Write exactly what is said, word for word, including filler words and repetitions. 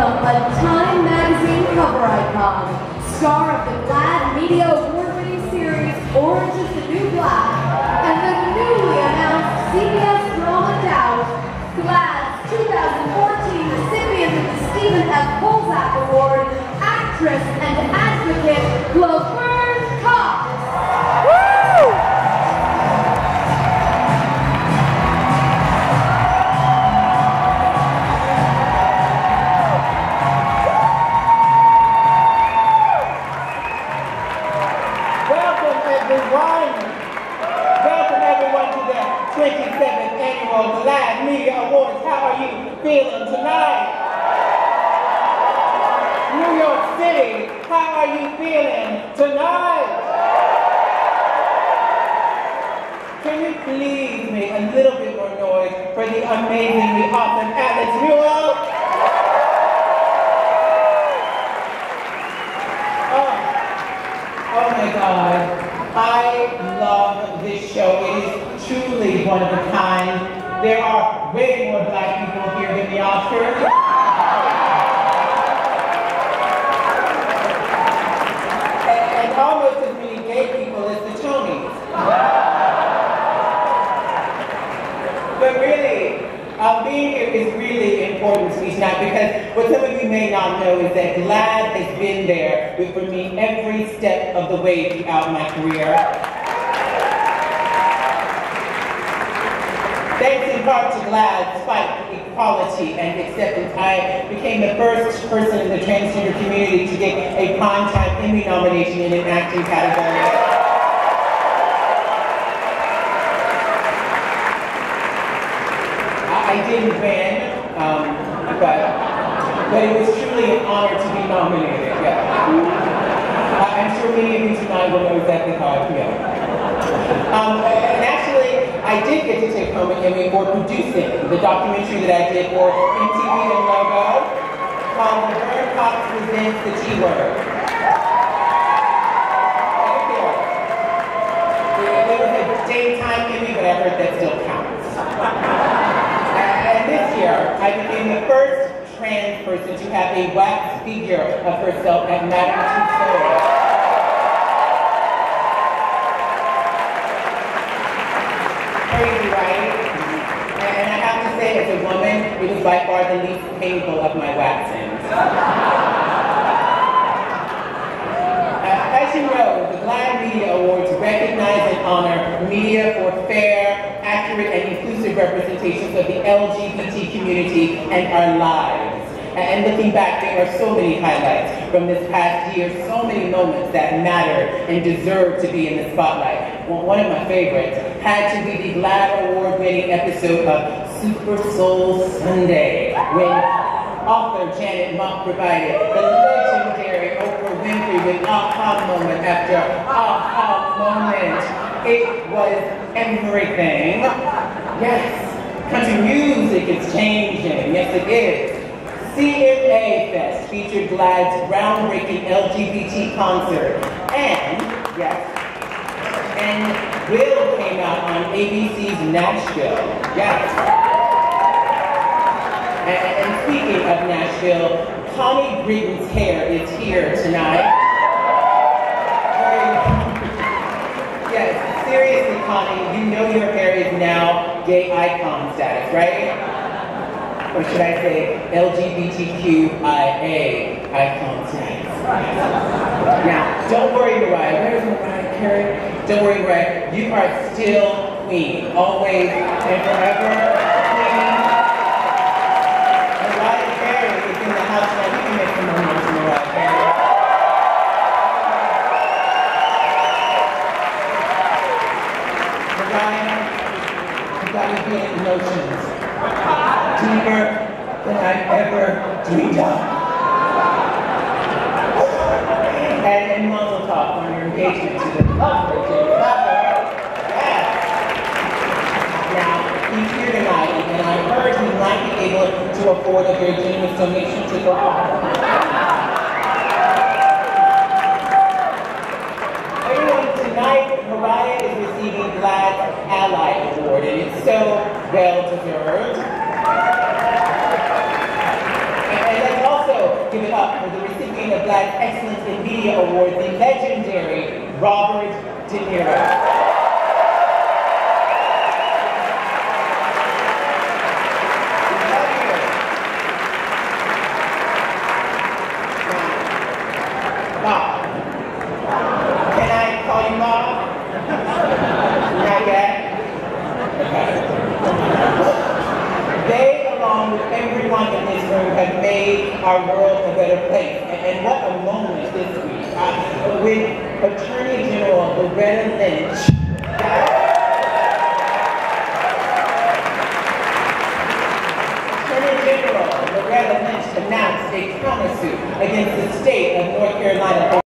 welcome a Time magazine cover icon, star of the GLAAD Media Award-winning series Orange is the New Black, and the newly announced C B S drama Doubt, GLAAD's two thousand fourteen recipient of the Stephen F. Colzack Award, actress and advocate Laverne Cox. Woo! Welcome everyone to the twenty-seventh Annual GLAAD Media Awards. How are you feeling tonight? New York City, how are you feeling tonight? Can you please make a little bit more noise for the amazingly awesome Alex Newell? Oh, oh my God. I love this show. It is truly one of a kind. There are way more black people here than the Oscars. and, and almost as many gay people as the Tonys. But really, uh, being here is really important to me tonight because what some of you may not know is that GLAAD has been there with for me every step of the way throughout my career. Thanks in part to GLAAD's fight for equality and acceptance, I became the first person in the transgender community to get a Primetime Emmy nomination in an acting category. I didn't win, um, but, but it was truly an honor to be nominated. Yeah. I'm sure many of you tonight will know exactly how I feel. Um, and actually, I did get to take home an Emmy for producing the documentary that I did for M T V and Logo called Laverne Cox Presents the T-Word. It was a daytime Emmy, but I heard that still counts. This year, I became the first trans person to have a wax figure of herself at Madame Tussauds. Crazy, right? And I have to say, as a woman, it was by far the least painful of my waxings. As you know, the GLAAD Media Awards recognize and honor media for fair, accurate, and inclusive representations of the L G B T community and our lives. And looking back, there are so many highlights from this past year, so many moments that matter and deserve to be in the spotlight. Well, one of my favorites had to be the GLAAD Award-winning episode of Super Soul Sunday, when author Janet Mock provided the legendary Oprah Winfrey with aha moment after aha moment. It was everything. Yes, country music is changing. Yes, it is. C M A Fest featured GLAAD's groundbreaking L G B T concert. And, yes, and Will came out on A B C's Nashville. Yes. And, and speaking of Nashville, Connie Britton's hair is here tonight. Yes, seriously, Connie, you know your hair is now gay icon status, right? Or should I say L G B T Q I A icon status? Now, don't worry, Mariah. Where's Mariah Carey? Don't worry, Mariah. You are still queen, always and forever queen. Mariah Carey is in the house now. You can make some more noise, Mariah Carey. Mariah, you got me feeling emotions deeper than I've ever dreamed of. And, and mazel tov on your engagement to the lovely Jimmy Butler. Yes. Now, he's here tonight, and I heard he might be able to afford a very generous donation to the law. Everyone, tonight, Mariah is receiving GLAAD's Ally Award, and it's so well deserved. And that's also the GLAAD Excellence in Media Award, the legendary Robert De Niro. Bob. Can I call you Bob? Not yet? Okay. They, along with everyone in this room, have made our world a better place. And, and what a moment this week. Uh, with Attorney General Loretta Lynch. Attorney General Loretta Lynch announced a countersuit against the state of North Carolina for